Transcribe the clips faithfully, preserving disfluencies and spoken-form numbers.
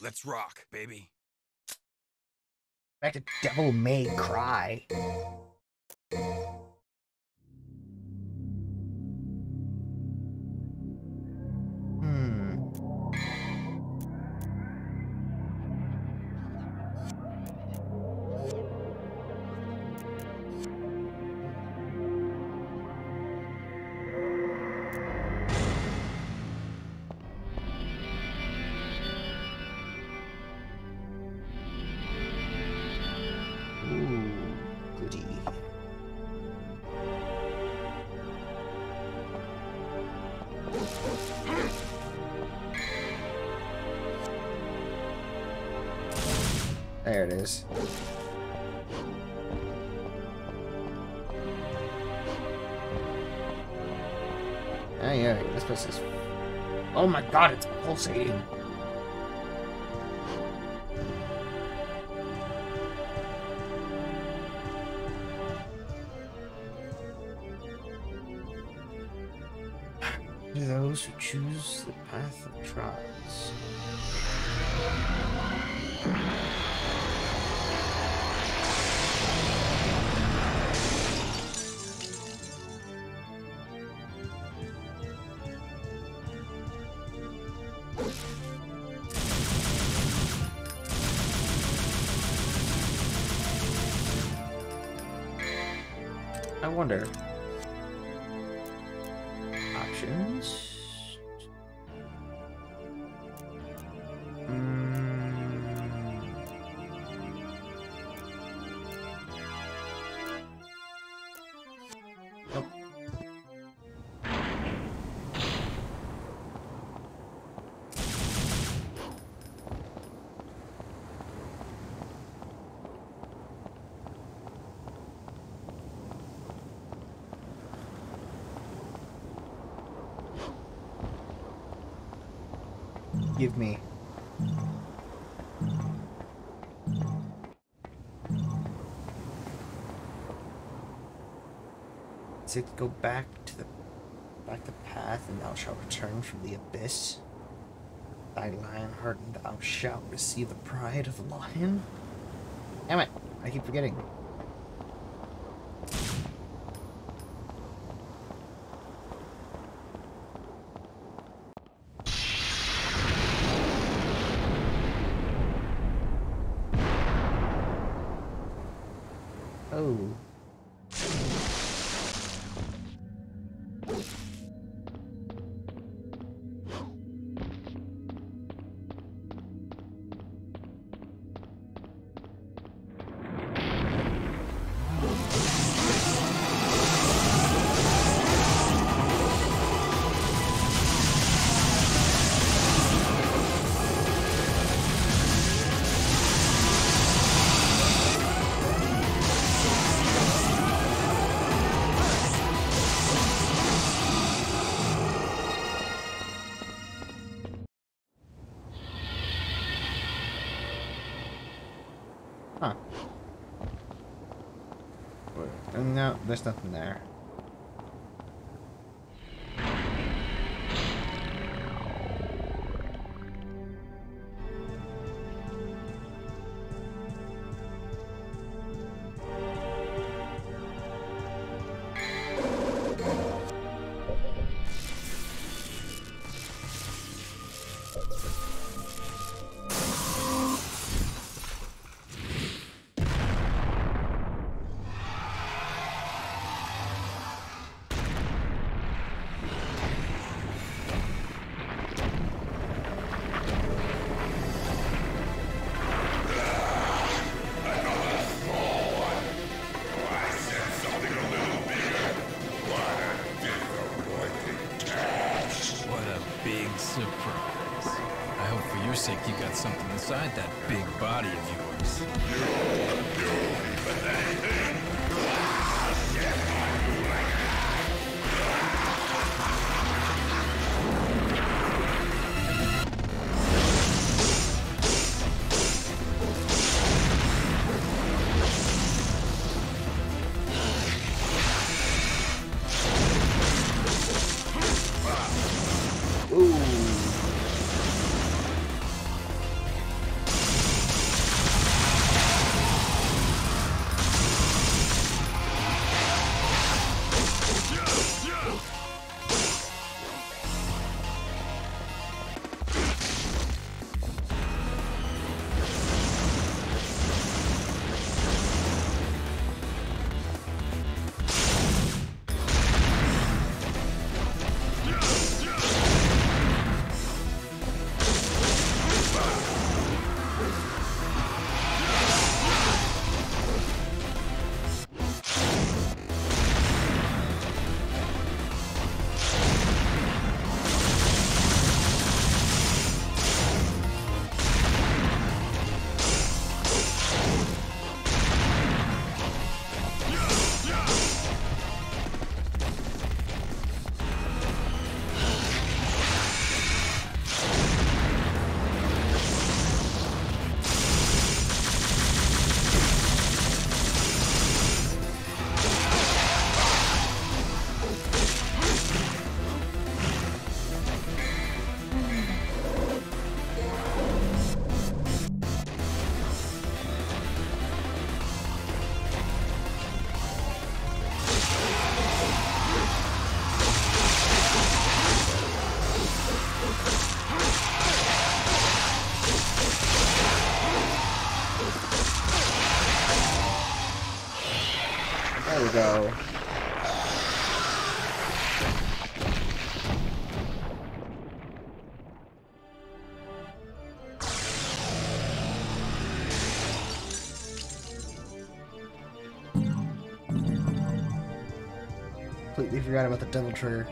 Let's rock, baby. Back to Devil May Cry. Hmm. Ooh, goody. There it is. Ah, yeah, this place is... Oh my god, it's pulsating. To those who choose the path of trials. I wonder. Options. Give me. Does it go back to the back the path, and thou shalt return from the abyss? Thy lion heart, and thou shalt receive the pride of the lion? Damn it! I keep forgetting. Oh. Huh. No, there's nothing there. Surprise. I hope for your sake you got something inside that big body of yours. There we go. Completely forgot about the devil trigger.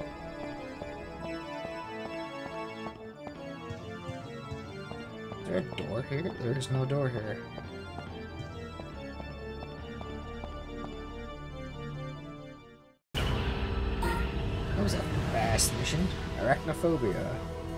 Is there a door here? There is no door here. That was a fast mission. Arachnophobia.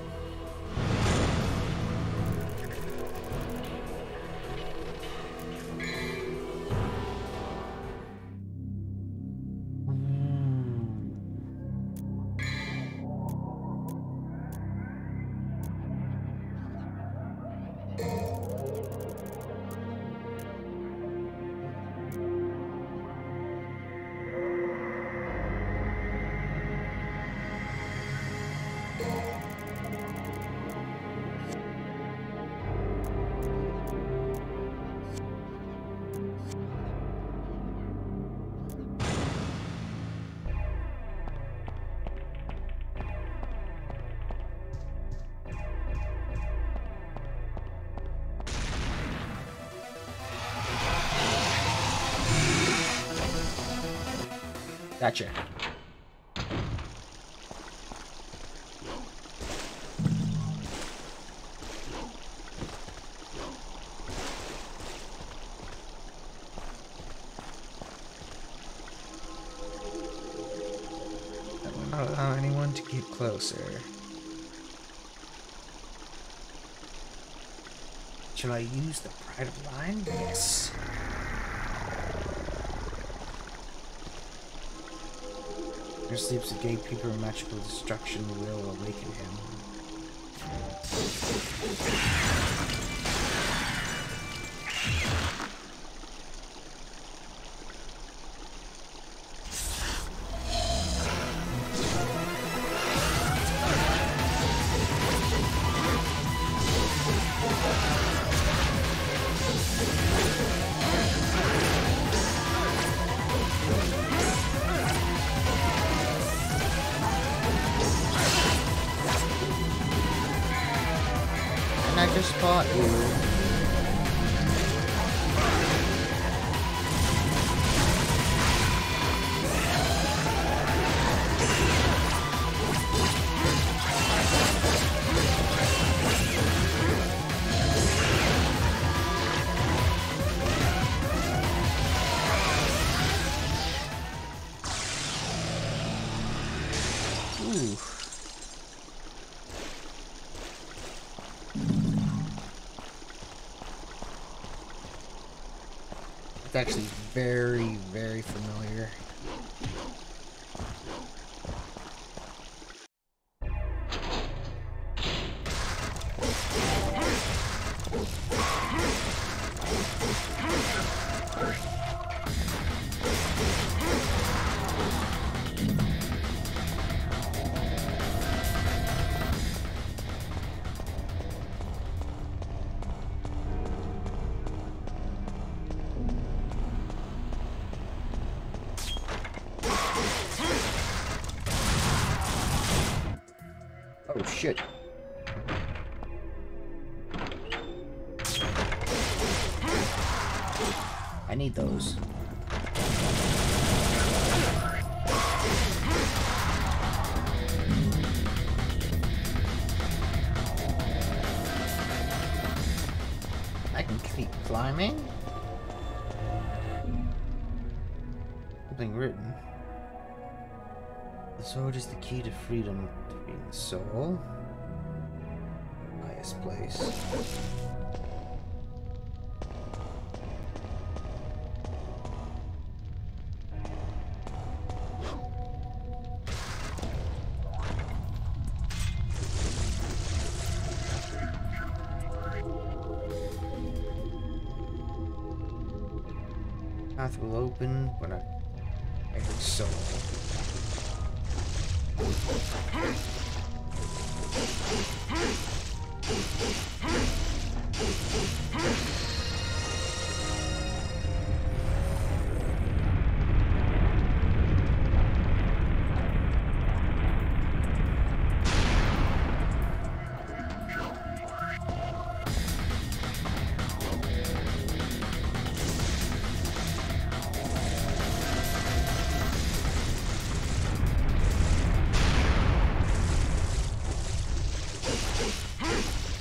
Gotcha. That will not allow anyone to get closer. Shall I use the Pride of Line? Yes. There sleeps a gatekeeper of magical destruction will awaken him. I just fought you. Ooh. It's actually very, very familiar. Oh shit. I need those. I can keep climbing. Something written. The sword is the key to freedom. Between the soul. Highest place. Path will open when I make it soul.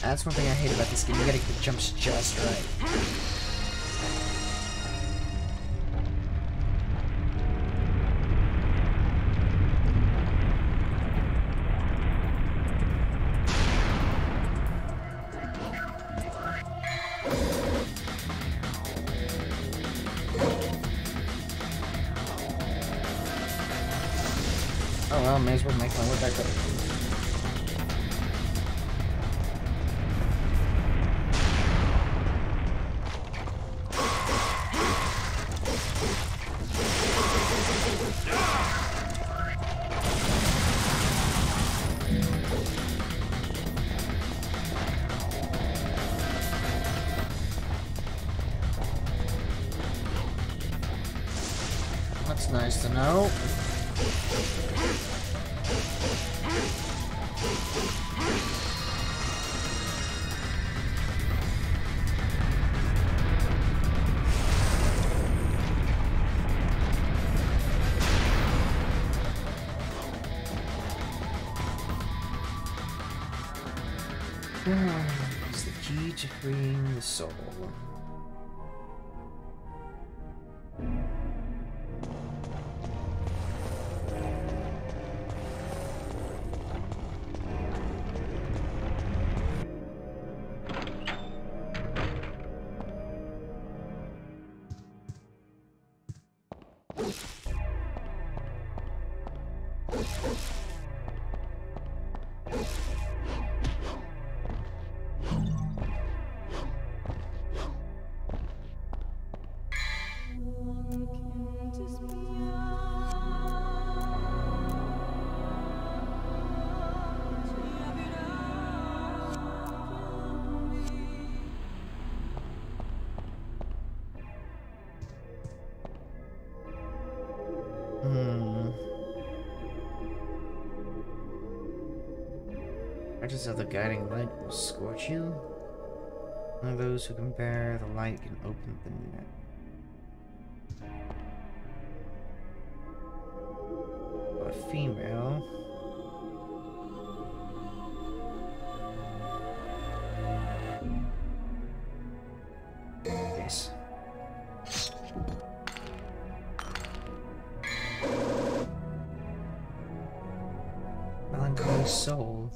That's one thing I hate about this game. You gotta get the jumps just right. Oh well, may as well make my way back up. That's nice to know. It's the key to freeing the soul. Hmm. Practice of the guiding light will scorch you. Only those who can bear the light can open the net. A female. Yes. Melancholy soul.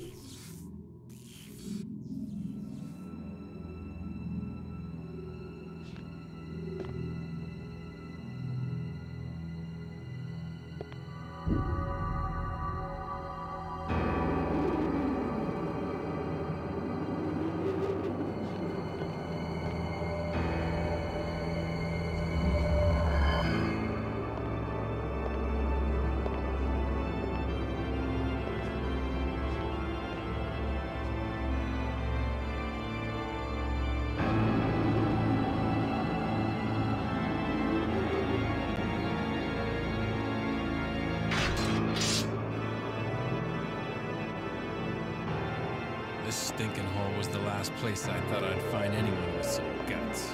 This stinking hole was the last place I thought I'd find anyone with some guts.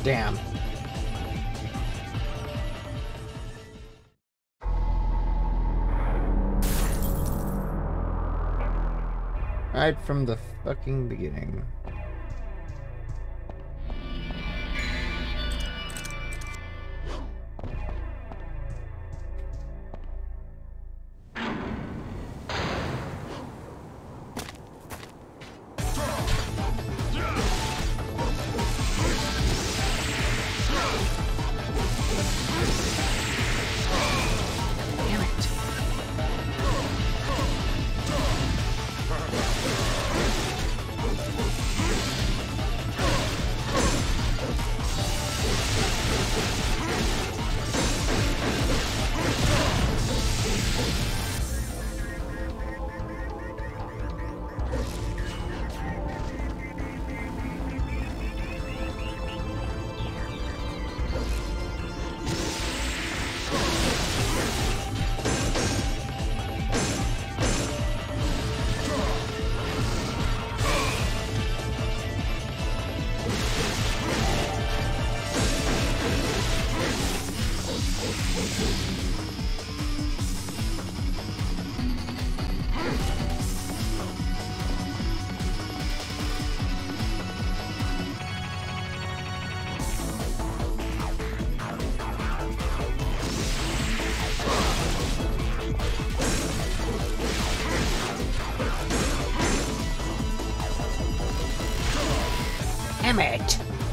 Damn. Right from the fucking beginning. Damn it!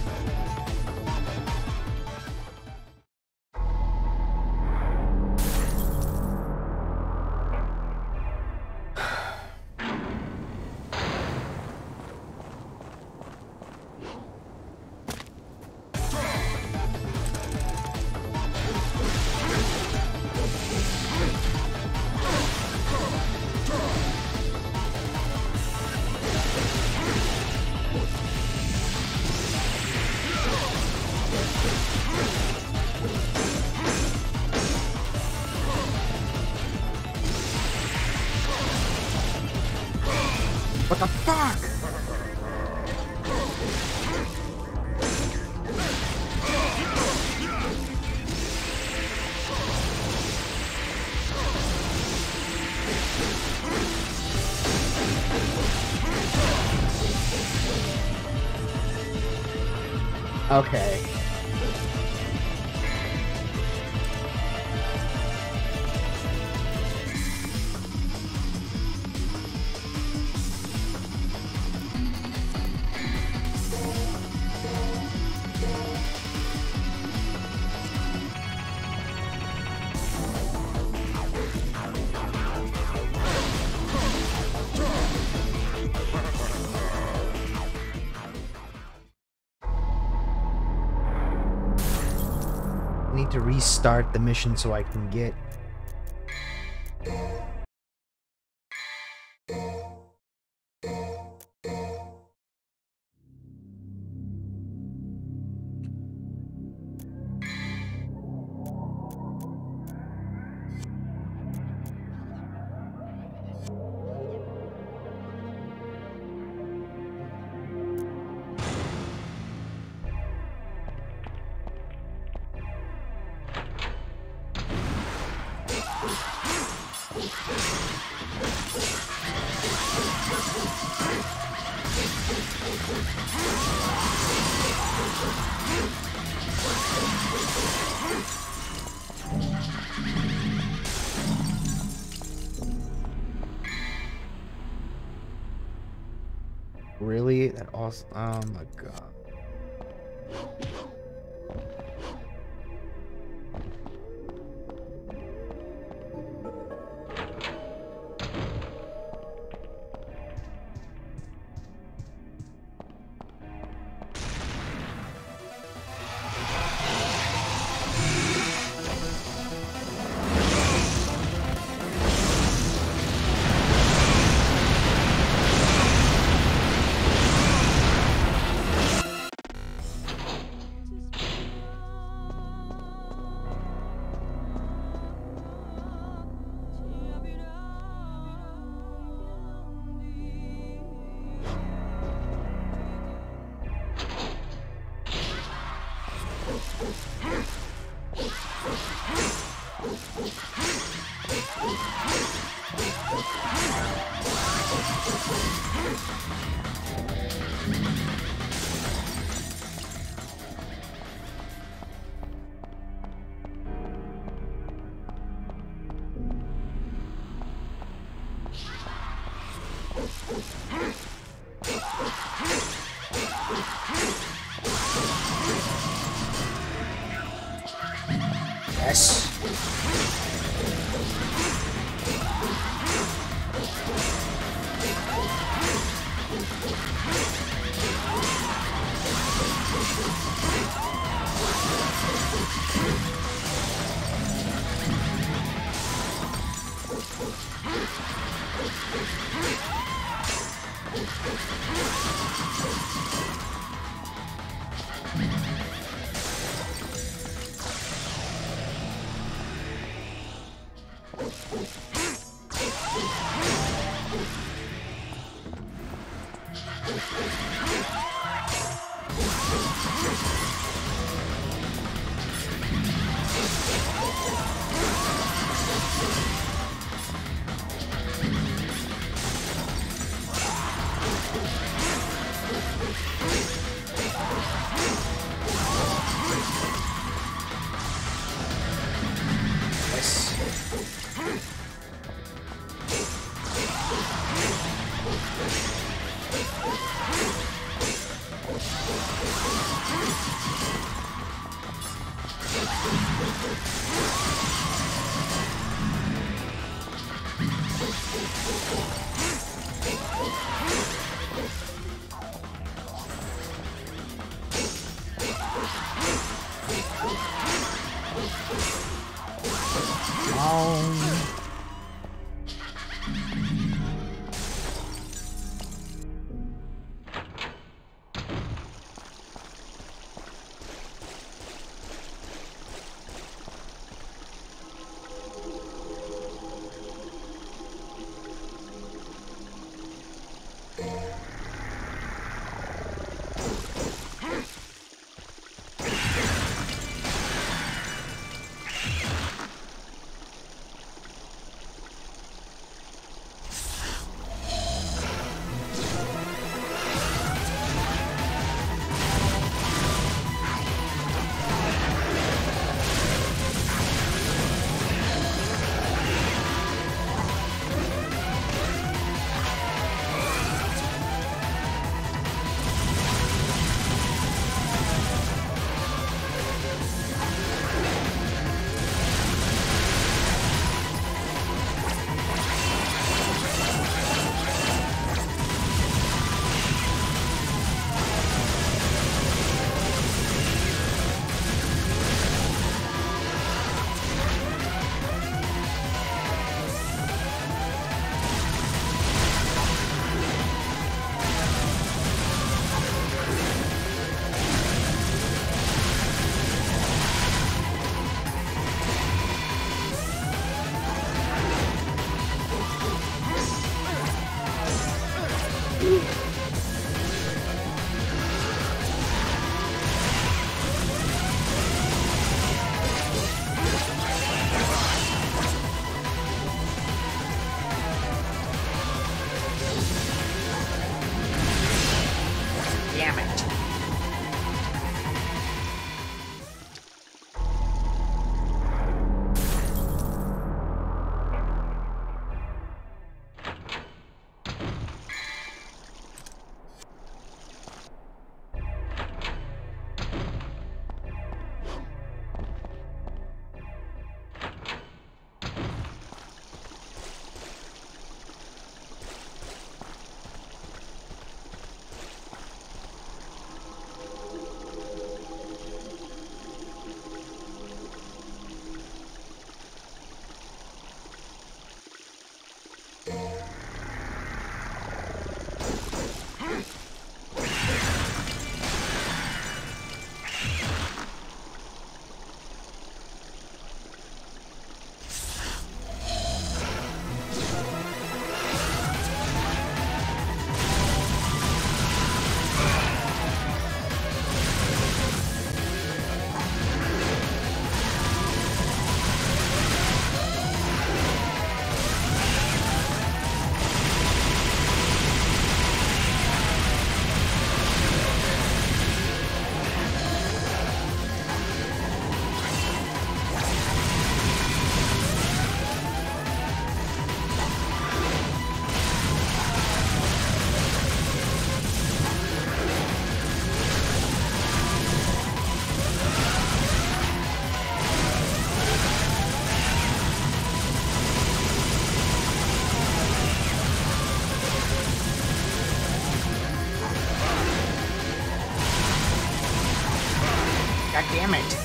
What the fuck? Okay. Need to restart the mission so I can get really that awesome. Oh my god. Yes. damn it.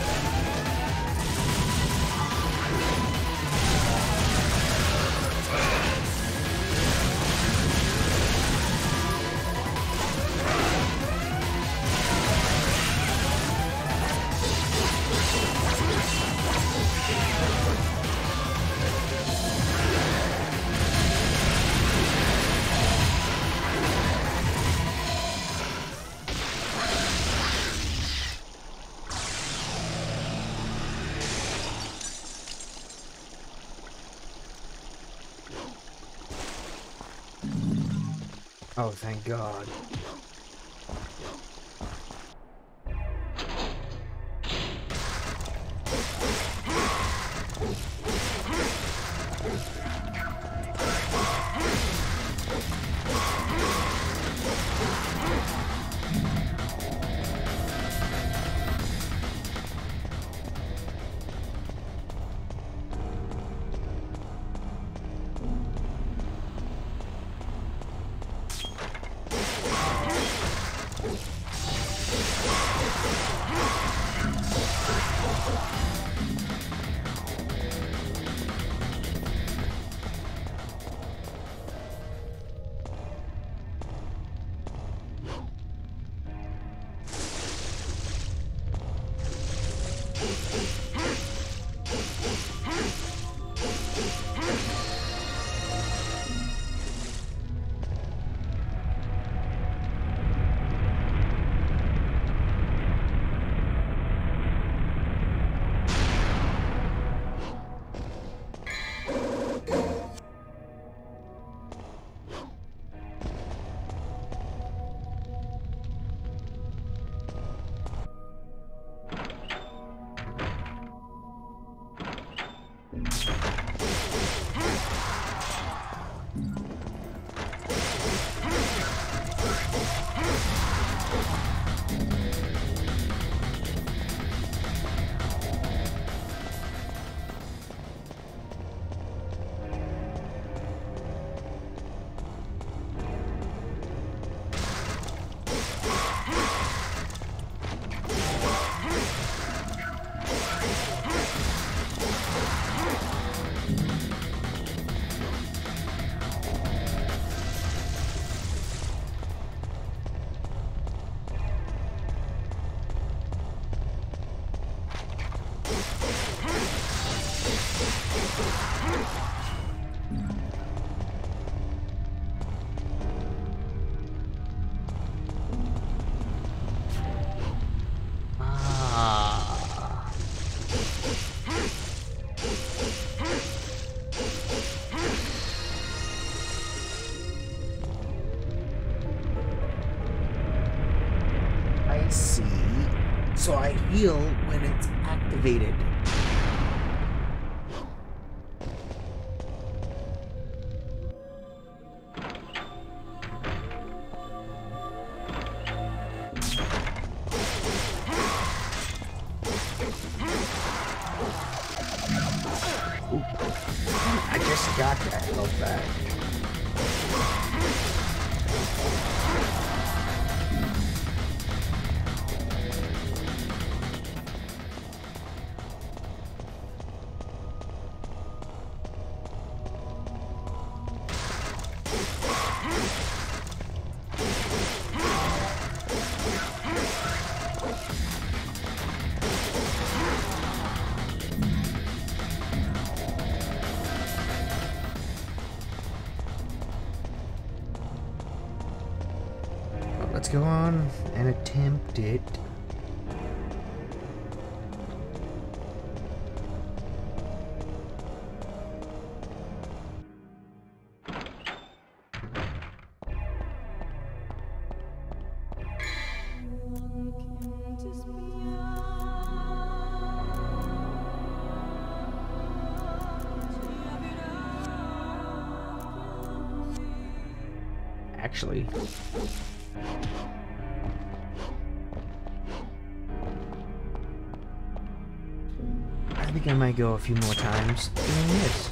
Oh, thank God. So I heal when it's activated. Ooh. I just got that health back. Let's go on and attempt it. Actually, I think I might go a few more times doing this.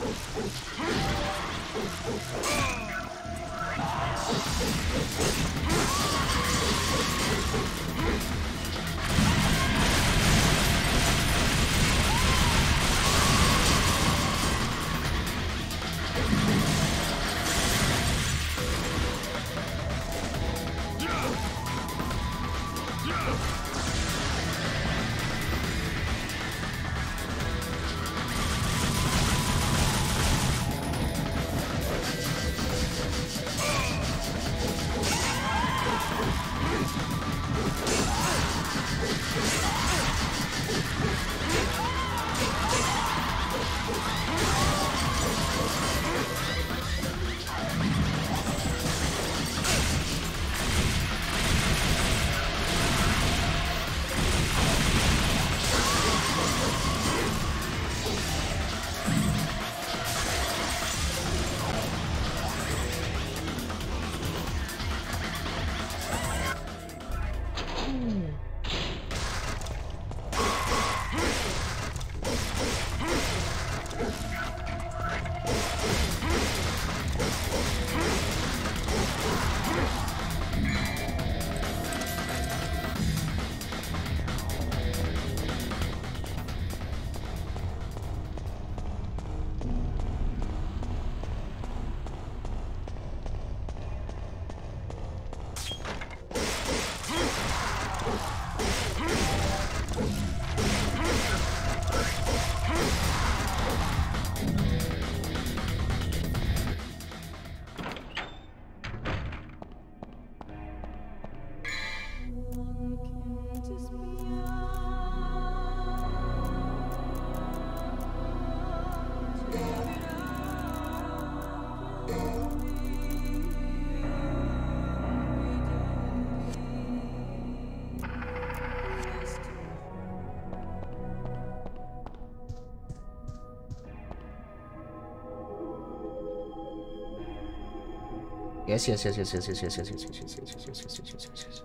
Yes, yes, yes, yes, yes, yes, yes, yes, yes, yes, yes, yes, yes, yes, yes, yes, yes, yes.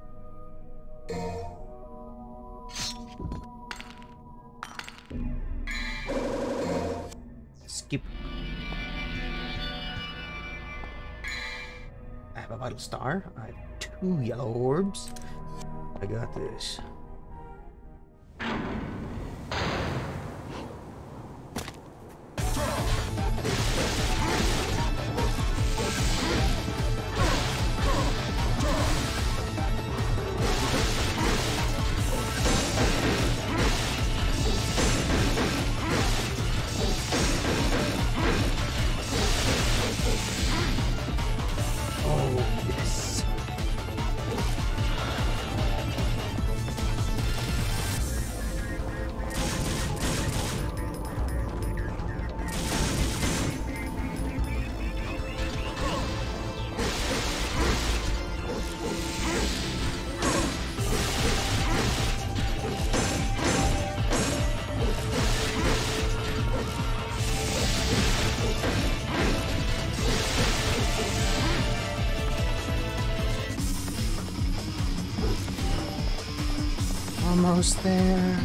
Skip. I have a vital star. I have two yellow orbs. I got this. Almost there.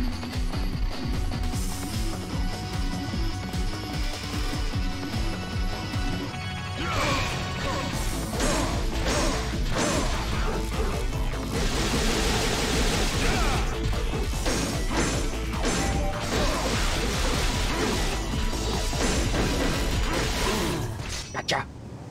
Gotcha.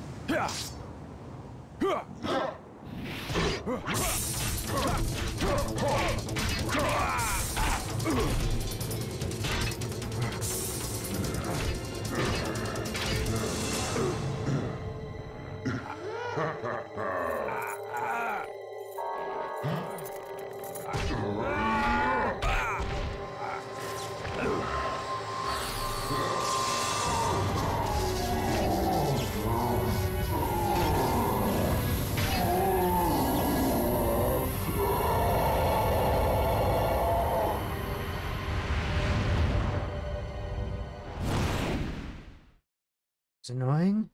It's annoying.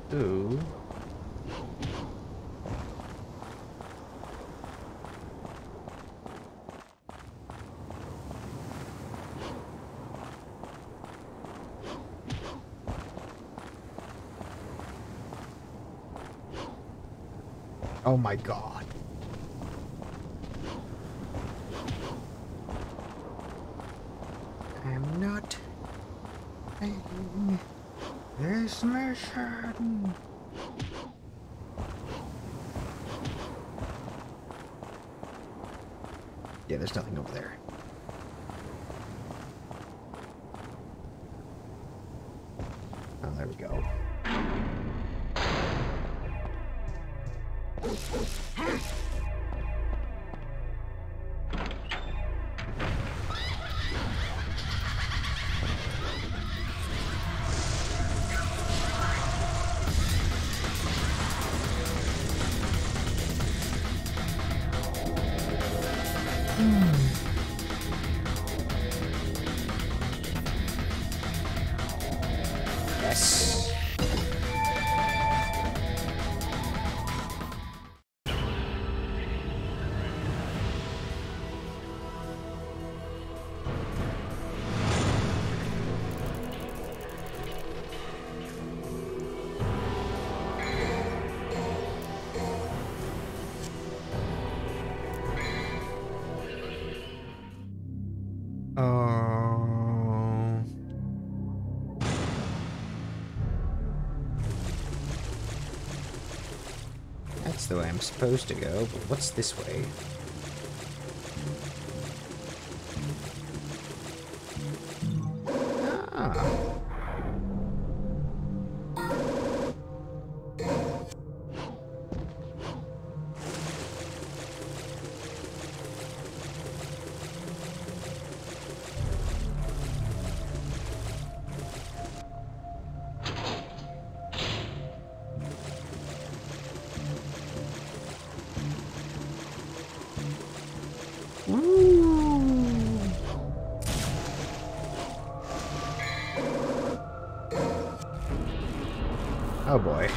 Ooh. Oh my god. I'm not playing this mission. Yeah, there's nothing over there. Oh, there we go. Yes. Oh. That's the way I'm supposed to go, but what's this way? Ah. Ooh. Oh boy.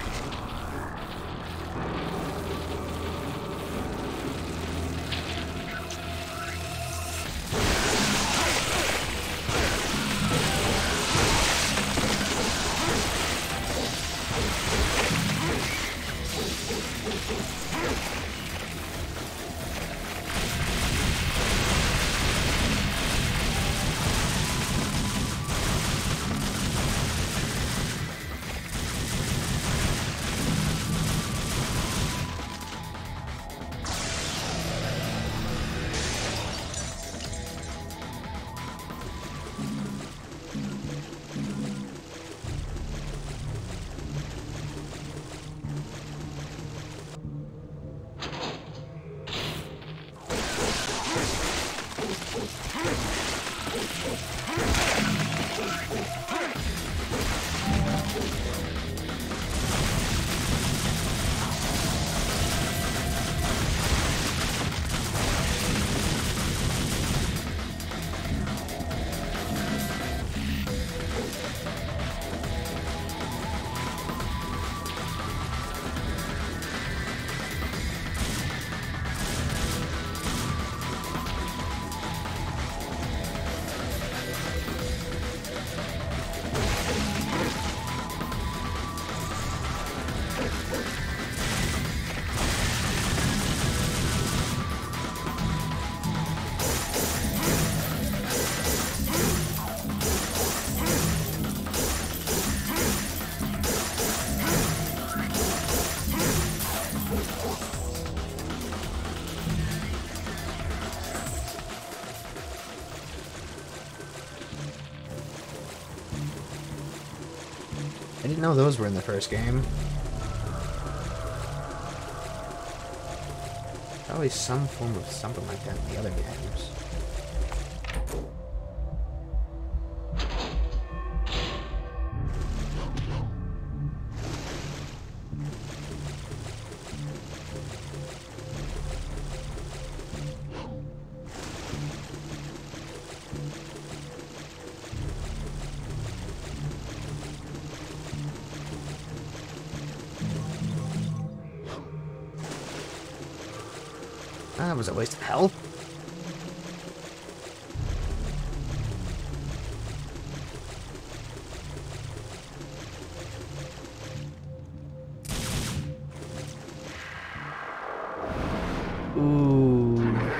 I didn't know those were in the first game. Probably some form of something like that in the other games. That was a waste of health. Ooh.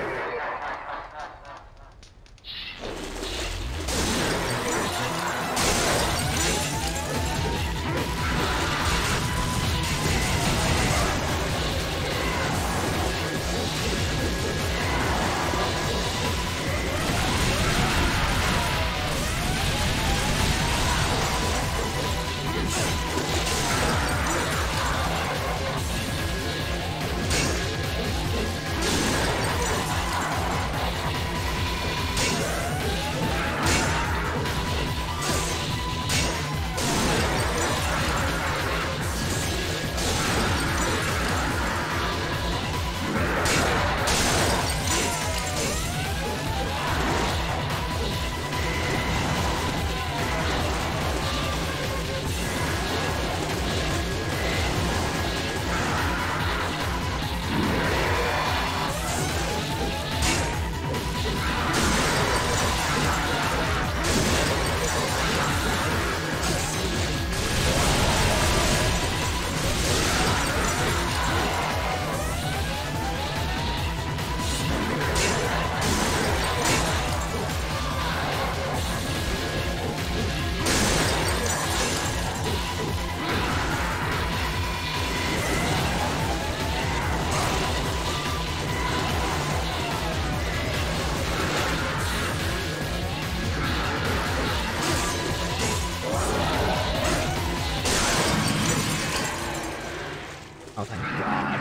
Oh, thank God.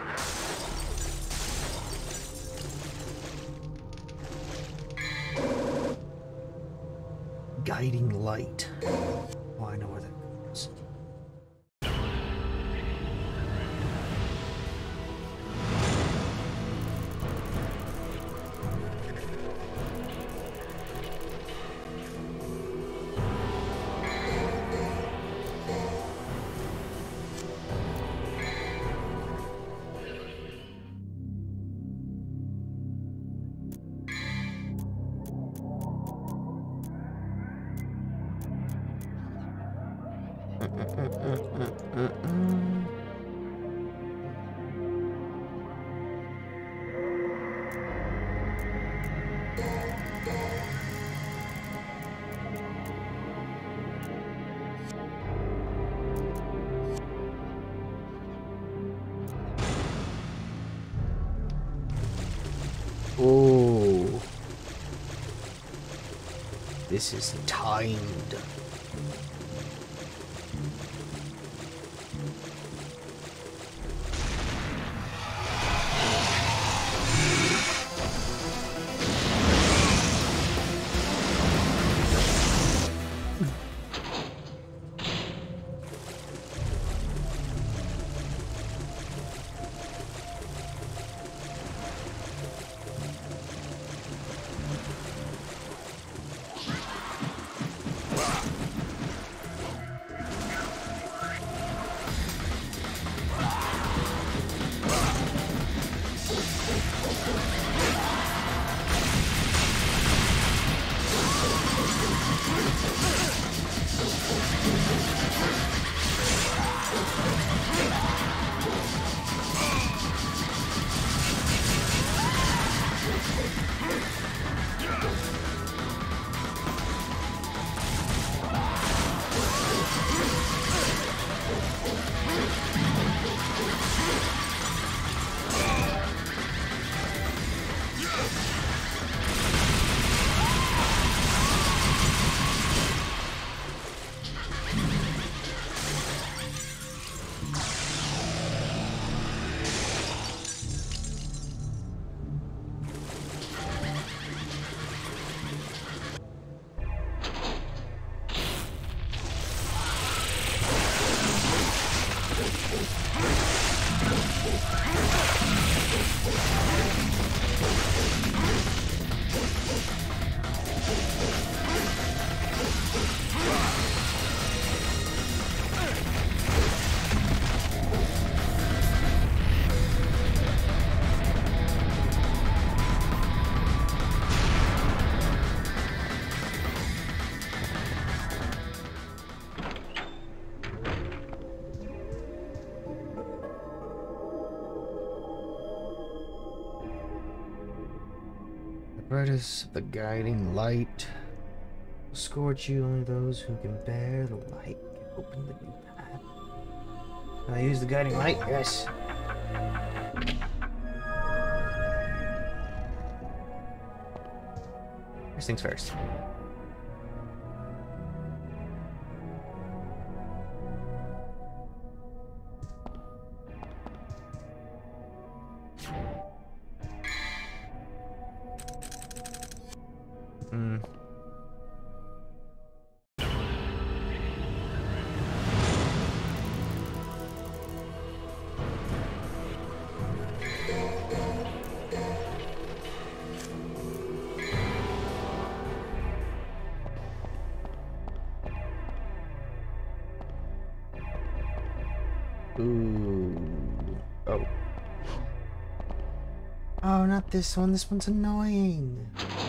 Guiding light. Oh, I know where that goes. Oh, this is timed. brightest of the guiding light will scorch you. Only those who can bear the light can open the new path. Can I use the guiding light? Yes. First things first. Hmm. Ooh. Oh. Oh, not this one. This one's annoying.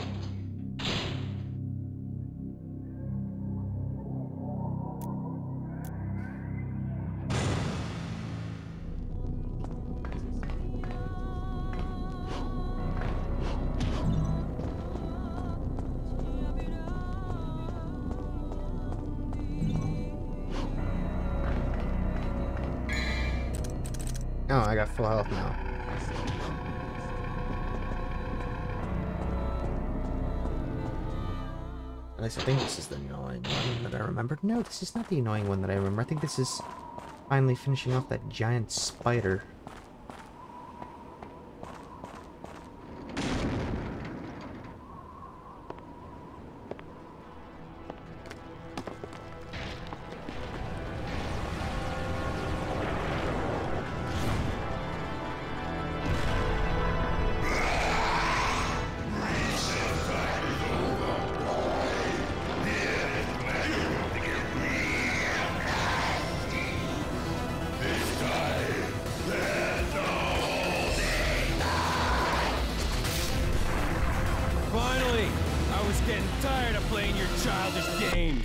Oh, I got full health now. At least I think this is the annoying one that I remembered. No, this is not the annoying one that I remember. I think this is finally finishing off that giant spider. Finally! I was getting tired of playing your childish games.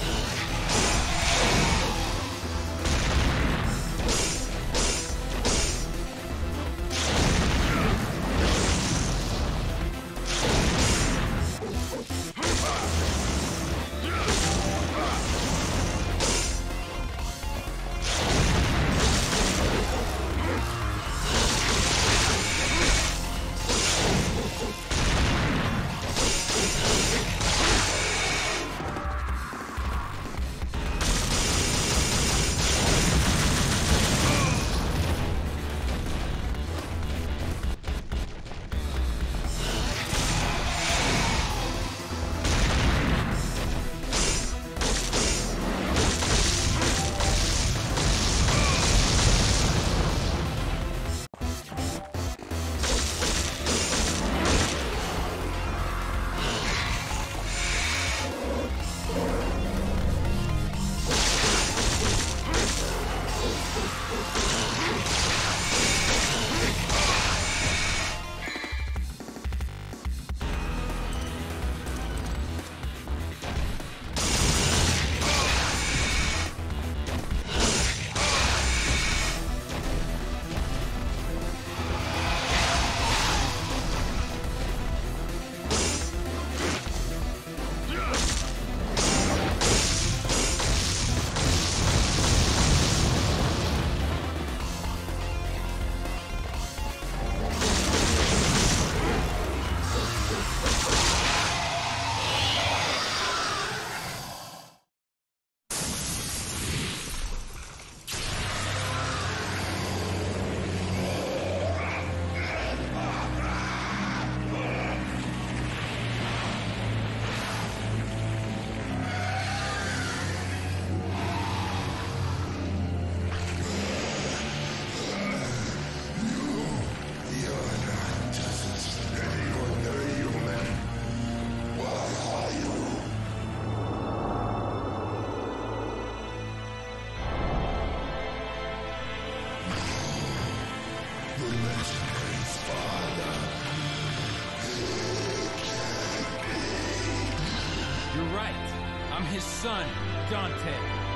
You're right. I'm his son, Dante.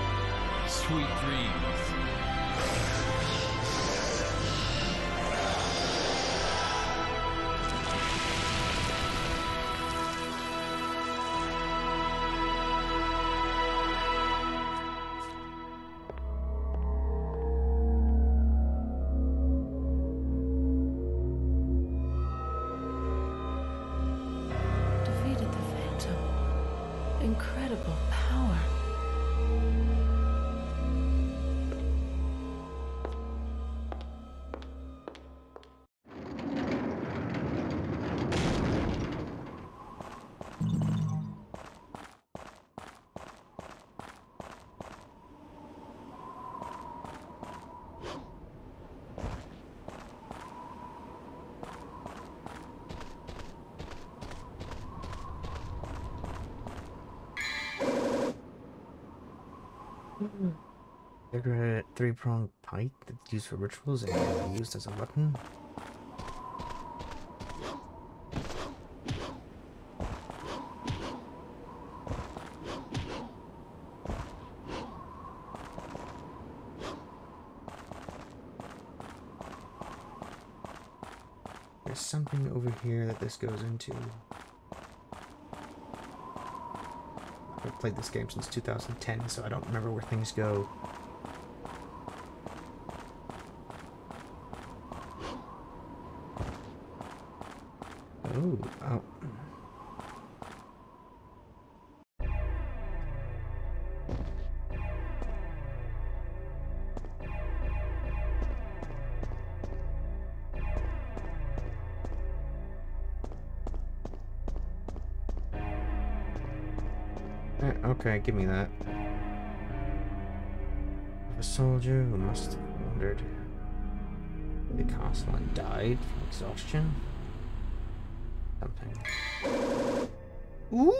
Sweet dreams. unstoppable power. They're a three-pronged pike that's used for rituals and can be used as a weapon. There's something over here that this goes into. I've played this game since two thousand ten, so I don't remember where things go. Oh, oh. Eh, okay, give me that. A soldier who must have wandered the castle and died from exhaustion. Something. Ooh.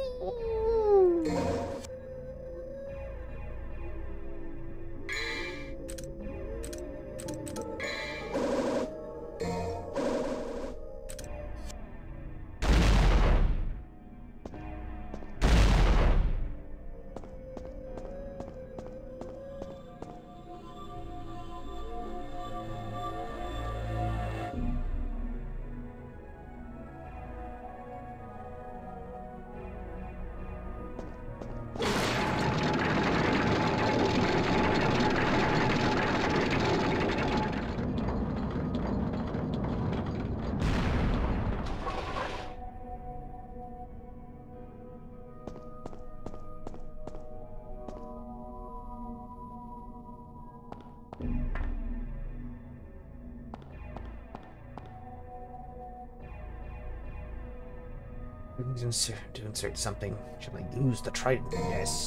Insert, to insert something. Shall I use the trident? Yes.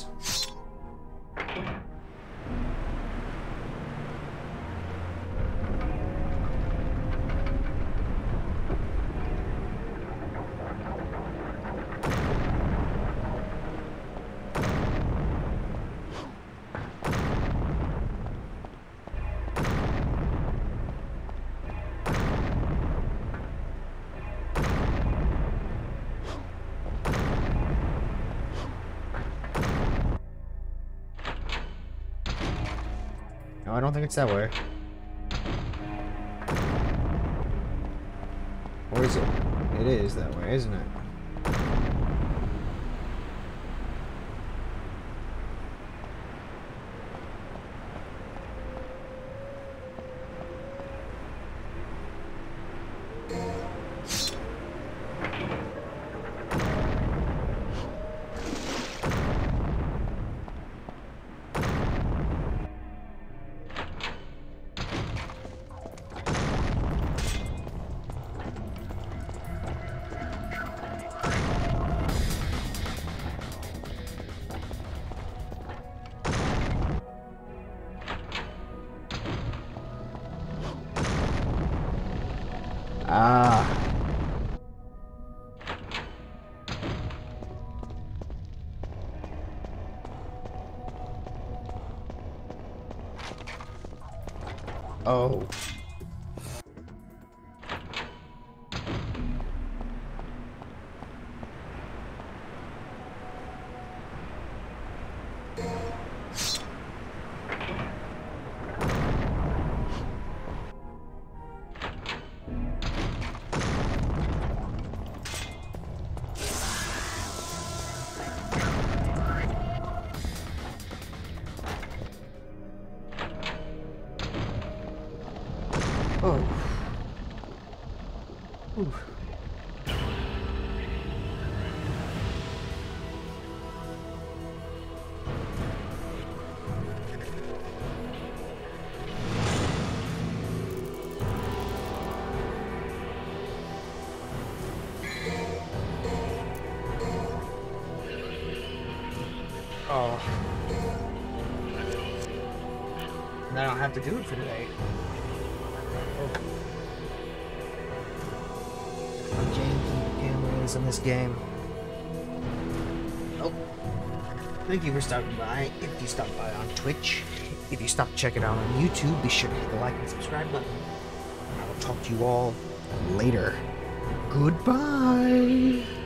No, I don't think it's that way. Or is it? It is that way, isn't it? Ah. Oh. Oh. Ooh. Oh. And I don't have to do it for today. Oh. Janky cameras in this game. Oh. Thank you for stopping by. If you stopped by on Twitch, if you stopped to check it out on YouTube, be sure to hit the like and subscribe button. And I will talk to you all later. Goodbye.